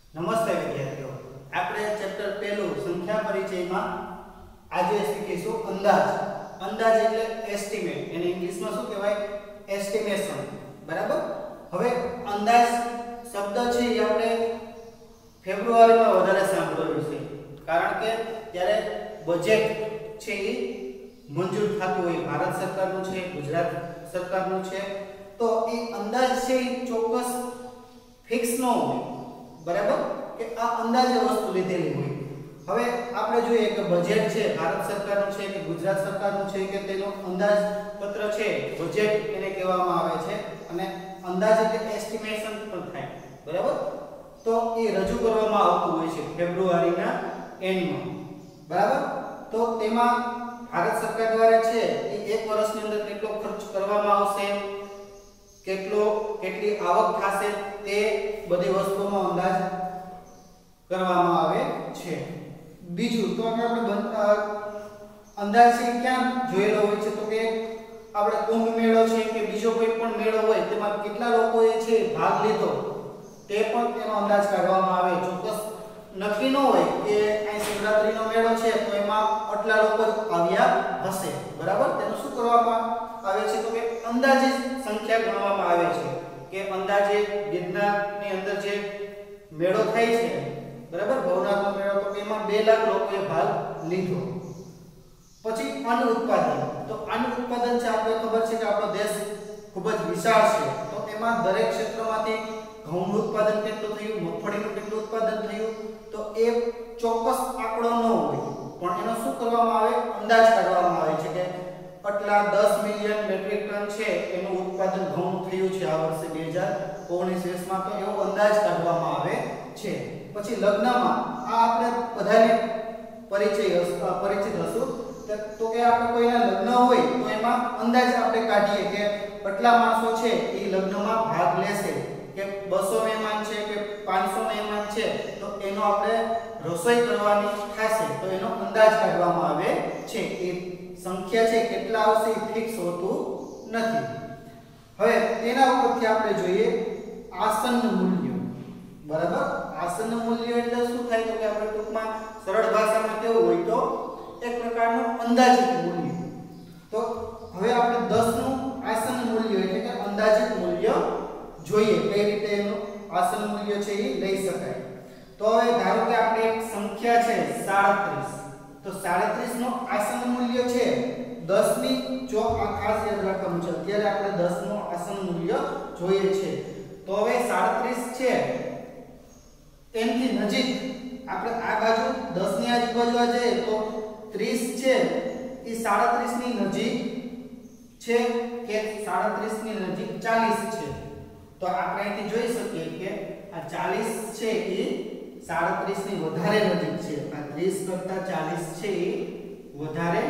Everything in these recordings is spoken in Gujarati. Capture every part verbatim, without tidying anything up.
નમસ્તે વિદ્યાર્થીઓ, આપણે ચેપ્ટર પહેલું સંખ્યા પરિચયમાં આજે શીખીશું અંદાજ. અંદાજ એટલે એસ્ટિમેટ, એને ઇંગ્લિશમાં શું કહેવાય? એસ્ટિમેશન. બરાબર. હવે અંદાજ શબ્દ છે એ આપણે ફેબ્રુઆરીમાં વધારે સાંભળ્યો છે, કારણ કે ત્યારે બજેટ છે એ મંજૂર થતું હોય, ભારત સરકારનું છે, ગુજરાત સરકારનું છે, તો એ અંદાજ છે એ ચોક્કસ ફિક્સ ન હોય. બરાબર, કે આ અંદાજે વસ્તુ લીધેલી હોય. હવે આપણે જોઈએ કે બજેટ છે ભારત સરકારનું છે કે ગુજરાત સરકારનું છે કે તેનો અંદાજ પત્ર છે, બજેટ એને કહેવામાં આવે છે, અને અંદાજ એટલે એસ્ટિમેશન પણ થાય. બરાબર, તો એ રજૂ કરવામાં આવતું હોય છે ફેબ્રુઆરીના એન્ડમાં. બરાબર, તો તેમાં ભારત સરકાર દ્વારા છે એ એક વર્ષની અંદર કેટલો ખર્ચ કરવામાં આવશે, કેટલો કેટલી આવક થશે, તે બધી વસ્તુનો અંદાજ કરવામાં આવે છે. બીજું તો આપણે અંદાજ છે ક્યાં જોયેલો હોય છે, તો કે આપણે કુંભ મેળો છે કે બીજો કોઈ પણ મેળો હોય તેમાં કેટલા લોકોએ છે ભાગ લીધો, તે પણ તેનો અંદાજ કાઢવામાં આવે. ચોક્કસ નક્કી ન હોય કે અહીં શિવરાત્રીનો મેળો છે તો એમાં આટલા લોકો આવ્યા હશે. બરાબર, તેનું શું કરવામાં આવે છે, તો કે અંદાજે સંખ્યા ગણવામાં આવે છે કે અંદાજે ગિરનારની અંદર જે મેળો થાય છે, બરાબર, ભવનાથનો મેળો, તો એમાં બે લાખ લોકોએ ભાગ લીધો. પછી અન્ન ઉત્પાદન. તો અન્ન ઉત્પાદન છે, આપણે ખબર છે કે આપણો દેશ ખૂબ જ વિશાળ છે, તો એમાં દરેક ક્ષેત્રમાંથી ઘઉંનું ઉત્પાદન કેટલું થયું, મગફળીનું કેટલું ઉત્પાદન થયું, તો એ ચોક્કસ આંકડો ન હોય, પણ એનો શું કરવામાં આવે, અંદાજ કાઢવામાં આવે છે કે આટલા દસ મિલિયન મેટ્રિક ટન છે એનું ઉત્પાદન ઘઉં થયું છે આ વર્ષે બે હજાર ઓગણીસ વીસ માં, તો એવો અંદાજ કાઢવામાં આવે છે. પછી લગ્નમાં આ આપણે બધાને પરિચય પરિચિત હશું, તો કે આપણે કોઈના લગ્ન હોય તો એમાં અંદાજ આપણે કાઢીએ કે આટલા માણસો છે એ લગ્નમાં ભાગ લેશે, કે બસો મહેમાન છે કે પાંચસો મહેમાન છે, તો એનો આપણે રસોઈ કરવાની થશે, તો એનો અંદાજ કાઢવામાં આવે છે. એ સંખ્યા છે કેટલા આવશે એ ફિક્સ હોતું નથી. હવે તેના ઉપરથી આપણે જોઈએ આસન્ન મૂલ્ય. બરાબર, આસન્ન મૂલ્ય એટલે શું થાય, તો કે આપણે ટૂંકમાં સરળ ભાષામાં કેવું હોય તો એક પ્રકારનું અંદાજિત મૂલ્ય. તો હવે આપણે દસ નું આસન્ન મૂલ્ય એટલે કે અંદાજિત મૂલ્ય જોઈએ, કઈ રીતે એનું આસન્ન મૂલ્ય છે એ લઈ શકાય. તો હવે ધારો કે આપણે એક સંખ્યા છે સાડત્રીસ, તો સાડત્રીસ નો આસન્ન મૂલ્ય છે દસ ની, જો આ ખાસ યાદ રાખવાનું છે, અત્યારે આપણે દસ નો આસન્ન મૂલ્ય જોઈએ છે. તો હવે સાડત્રીસ છે એની નજીક આપણે આ બાજુ દસ ની આજુબાજુ જઈએ તો ત્રીસ છે એ સાડત્રીસ ની નજીક છે કે સાડત્રીસ ની નજીક ચાલીસ છે. તો આપણે અહીંથી જોઈ શકીએ કે આ ચાલીસ છે એ સાડત્રીસ ની વધારે નજીક છે, આ ત્રીસ કરતા ચાલીસ છે એ વધારે,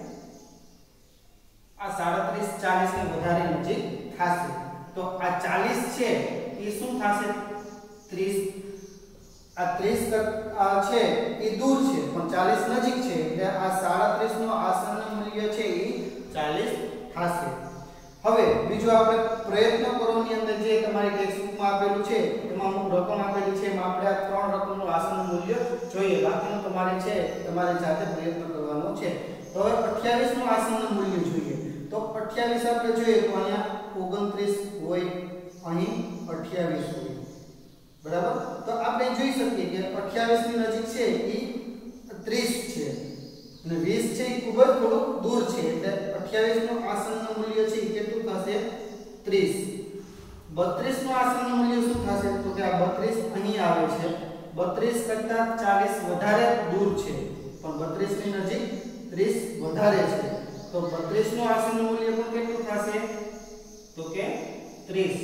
આ સાડત્રીસ ચાલીસ ની વધારે નજીક થશે. તો આ ચાલીસ છે એ શું થશે, ત્રીસ, આ ત્રીસ છે એ દૂર છે પણ ચાલીસ નજીક છે, એટલે આ સાડત્રીસ નો આસન્ન મૂલ્ય છે એ ચાલીસ થશે. હવે બીજું આપણે પ્રયત્ન કરો ની અંદર જે તમારી ટેક્સ્ટબુકમાં આપેલું છે એમાં અમુક રકમ આપેલી છે, એમાં આપણે આ ત્રણ રકમનું આસન્ન મૂલ્ય જોઈએ, બાકીનું તમારે છે તમારી જાતે પ્રયત્ન કરવાનો છે. તો હવે અઠ્યાવીસ નું આસન્ન મૂલ્ય જોઈએ. તો અઠ્યાવીસ આપણે જોઈએ તો અહીંયા ઓગણત્રીસ હોય, અહીં અઠ્યાવીસ હોય. બરાબર, તો આપણે જોઈ શકીએ કે અઠ્યાવીસ ની નજીક છે એ ત્રીસ છે અને વીસ છે એ ખૂબ જ થોડું દૂર છે, એટલે અઠ્યાવીસ નું આસન્ન મૂલ્ય છે એ કેટલું થશે, ત્રીસ. બત્રીસ નું આસન્ન મૂલ્ય શું થશે, તો કે આ બત્રીસ અહીં આવે છે, બત્રીસ કરતા ચાલીસ વધારે દૂર છે પણ બત્રીસ ની નજીક ત્રીસ વધારે છે, તો બત્રીસ નું આસન્ન મૂલ્ય પણ કેટલું થશે, તો કે ત્રીસ.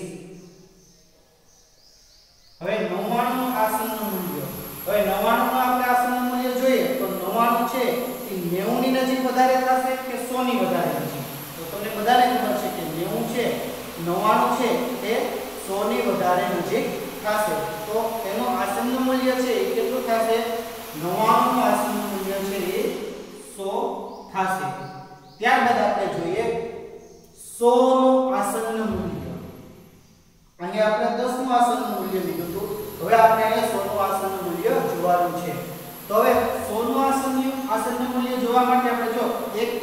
હવે નવ્વાણું નું આસન્ન મૂલ્ય. હવે નવ્વાણું નું આપણે આસન્ન મૂલ્ય જોઈએ તો નવ્વાણું છે એ નેવું ની નજીક વધારે થશે કે સો ની વધારે નજીક, તો તમને બધાને ખબર છે કે નેવું છે, નવ્વાણું છે એ સો ની વધારે નજીક થશે, તો એનો આસન્ન મૂલ્ય છે એ કેટલું થશે, નવ્વાણું નું આસન્ન મૂલ્ય છે એ સો થશે. ત્યારબાદ આપણે જોઈએ સો નું આસન્ન મૂલ્ય. અહીં આપણે દસ નું આસન્ન મૂલ્ય લીધું હતું, હવે આપણે અહીંયા સો નું આસન્ન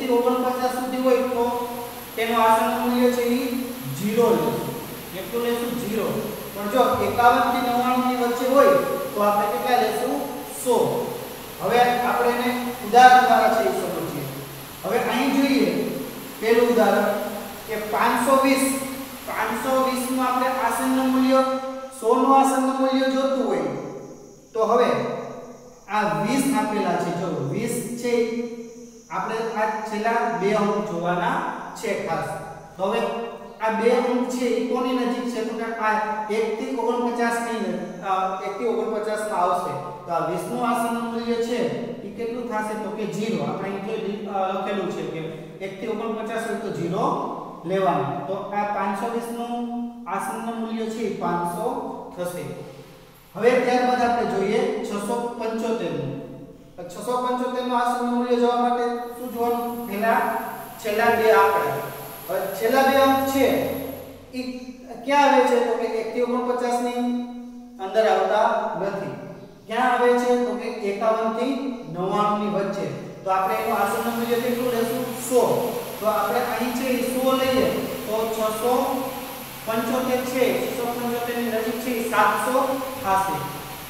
થી ઓગણપચાસ સુધી હોય તો તેનું આસનનું મૂલ્ય છે એ ઝીરો લેશું. કેટલું લેશું? ઝીરો. પણ જો એકાવન થી નવ્વાણું ની વચ્ચે હોય તો આપણે કેટલા લેશું? સો. હવે આપણે એને ઉદાહરણ દ્વારા છે સમજીએ. હવે અહીં જોઈએ પહેલું ઉદાહરણ કે પાંચસો વીસ પાંચસો વીસ નું આપણે આસનનું મૂલ્ય સો નું આસનનું મૂલ્ય જોતું હોય તો હવે આ વીસ આપેલા છે. જો વીસ છે આપણે આ છેલ્લા બે અંક જોવાના છે ખાસ. તો હવે આ બે અંક છે એ કોની નજીક છે? તો કે આ એક થી ઓગણપચાસ ની એક થી ઓગણપચાસ માં આવશે. તો આ વીસ નું આસનનું મૂલ્ય છે એ કેટલું થશે? તો કે ઝીરો. આપણે અહીં લખેલું છે કે એક થી ઓગણપચાસ હોય તો ઝીરો લેવાનું. તો આ પાંચસો વીસ નું આસનનું મૂલ્ય છે પાંચસો થશે. હવે ત્યારબાદ આપણે જોઈએ છસો પંચોતેર નું. છસો પંચોતેર નું આસનનું મૂલ્ય જોવા માટે શું જોવાનું? પહેલા છેલ્લા બે આંકડા. હવે છેલ્લા બે અંક છે એ ક્યાં આવે છે? તો કે એક થી ઓગણપચાસ ની અંદર આવતા નથી. ક્યાં આવે છે? તો કે એકાવન થી નવ્વાણું ની વચ્ચે. તો આપણે એનું આસનનું મૂલ્ય કેટલું લેશું? સો. તો આપણે અહીં છે સો લઈએ તો છસો પંચોતેર છે છસો પંચોતેર ની નજીક છે સાતસો થશે.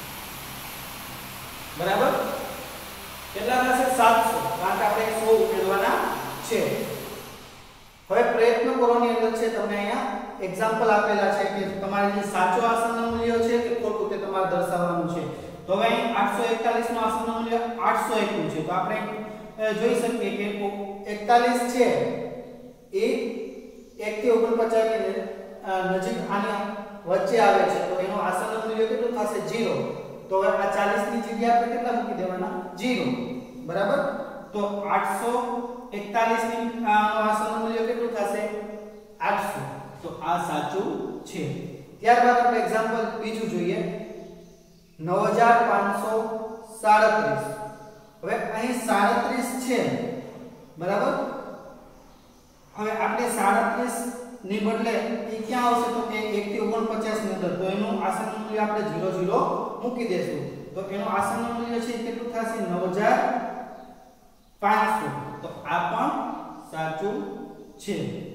બરાબર? કેટલા થશે? સાતસો. કારણ કે આપણે સો ઉમેરવાના છે. હવે પ્રયત્ન કરવાની અંદર છે તમને અહીંયા એક્ઝામ્પલ આપેલા છે કે તમારે જે સાચો આસનનું મૂલ્ય છે કે ખોટું તે તમારે દર્શાવવાનું છે. તો હવે અહીં આઠસો એકતાલીસ નું આસનનું મૂલ્ય આઠસો એક નું છે. તો આપણે જોઈ શકીએ કે એકતાલીસ છે એ એક થી ઓગણપચાસ ની નજીક આની વચ્ચે આવે છે. તો એનું આસનનું મૂલ્ય કેટલું થશે? ઝીરો. તો હવે આ ચાલીસ ની જગ્યાએ આપણે કેટલા મૂકી દેવાના? ઝીરો. બરાબર? તો આઠસો એકતાલીસ ની આસનનું મૂલ્ય કેટલું થશે? આઠસો. તો આ સાચું છે. ત્યારબાદ આપણે એક્ઝામ્પલ બીજું જોઈએ નવ હજાર પાંચસો સાડત્રીસ. હવે અહીં સાડત્રીસ છે. બરાબર? હવે આપણે સાડત્રીસ ની બદલે એ ક્યાં આવશે? તો કે એક થી ઓગણપચાસ ની અંદર. તો એનું આસનનું મૂલ્ય આપણે ઝીરો ઝીરો મૂકી દેશું. તો એનું આસનનું મૂલ્ય છે કેટલું થશે? નવ હજાર પાંચસો. તો આ પણ સાચું છે.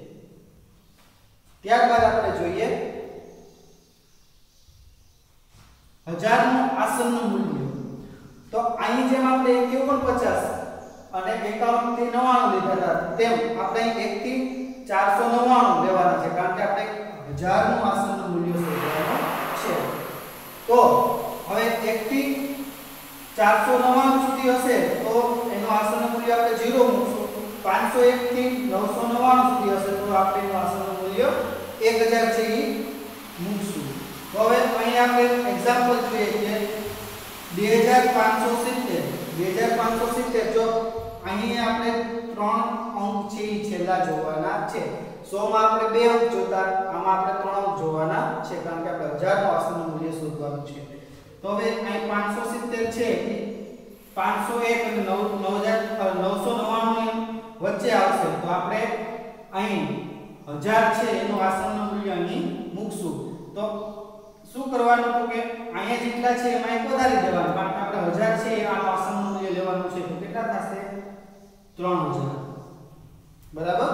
ત્યારબાદ આપણે જોઈએ હજાર નું આસનનું મૂલ્ય. તો અહીં જેમ આપણે એક થી ઓગણપચાસ અને એકાવન થી નવ્વાણું લીધા હતા તેમ આપણે એક થી ચારસો નવ્વાણું લેવાના છે. કારણ કે આપણે હજાર નું આસનનું મૂલ્ય શોધવાનું છે. તો હવે એક થી ચારસો નવ્વાણું સુધી હશે તો એનું આસનનું મૂલ્ય આપણે ઝીરો મૂકશું. પાંચસો એક થી નવસો નવ્વાણું સુધી હશે તો આપણે એનું આસનનું મૂલ્ય એક હજાર છે એ મૂકશું. તો હવે અહીં આપણે એક્ઝામ્પલ જોઈએ કે બે હજાર પાંચસો સિત્તેર. બે હજાર પાંચસો સિત્તેર જો અહીં આપણે ત્રણ અંક છે એ છેલ્લા જોવાના છે. સો માં આપણે બે અંક જોતા, આમાં આપણે ત્રણ અંક જોવાના છે કારણ કે આપણે હજાર નું આસનનું મૂલ્ય શોધવાનું છે. તો હવે અહીં પાંચસો સિત્તેર છે પાંચસો એક અને નવસો નવ્વાણું વચ્ચે આવશે. તો આપણે અહીં હજાર છે એનું આસનનું મૂલ્ય અહીં મૂકશું. તો શું કરવાનું? તો કે અહીંયા જેટલા છે એમાં એક વધારી દેવાનું. કારણ કે આપણે હજાર છે આનું આસનનું મૂલ્ય લેવાનું છે. તો કેટલા થશે? ત્રણ હજાર. બરાબર?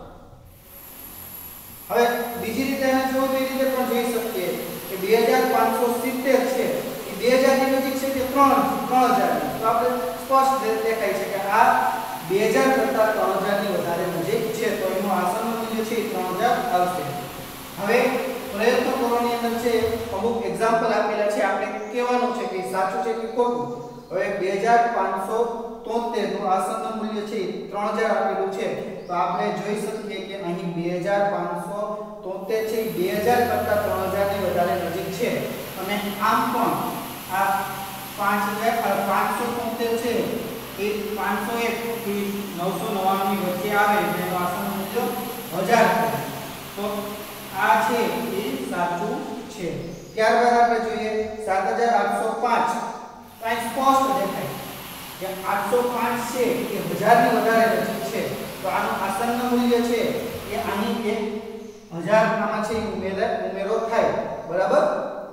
હવે બીજી રીતે એને જો તે રીતે પણ જોઈ શકીએ કે બે હજાર પાંચસો સિત્તેર છે એ બે હજાર ની નજીક છે કે ત્રણ હજાર. તો આપણે સ્પષ્ટ દેખાય છે કે આ બે હજાર કરતા ત્રણ હજાર ની વધારે નજીક છે. તો એનું આસનનું મૂલ્ય છે ત્રણ હજાર આવશે. હવે પ્રયત્ન કરવાની અંદર છે અમુક એક્ઝામ્પલ આપેલા છે. આપણે કહેવાનું છે કે સાચું છે કે ખોટું. હવે બે હજાર પાંચસો તોતેર નું આસનનું મૂલ્ય છે ત્રણ હજાર આપેલું છે. તો આપણે જોઈ શકીએ કે અહીં બે હજાર પાંચસો તોતેર છે બે હજાર કરતા ત્રણ હજાર ની વધારે નજીક છે. અને આમ પણ આ પાંચ હજાર પાંચસો તોતેર છે એ પાંચસો એક થી નવસો નવ્વાણું ની વચ્ચે આવે જેનું આસનનું મૂલ્ય હજાર છે. તો આ છે એ સાચું છે. ત્યારબાદ આપણે જોઈએ સાત હજાર આઠસો પાંચ. અહીં સ્પષ્ટ દેખાય કે આઠસો પાંચ છે એ હજાર ની વધારે નજીક છે. તો આનું આસનનું મૂલ્ય છે એ આની એક હજાર આમાં છે ઉમેરો ઉમેરો થાય. બરાબર?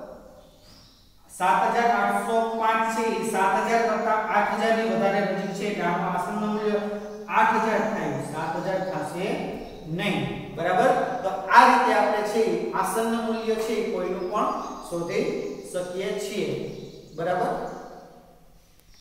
સાત હજાર આઠસો પાંચ છે એ સાત હજાર કરતા આઠ હજાર ની વધારે નજીક છે એટલે આનું આસનનું મૂલ્ય આઠ હજાર થાય, સાત હજાર થશે નહીં, બરાબર. તો આ રીતે આપણે છે આસન્ન મૂલ્ય છે કોઈનું પણ શોધી શકીએ છીએ, બરાબર.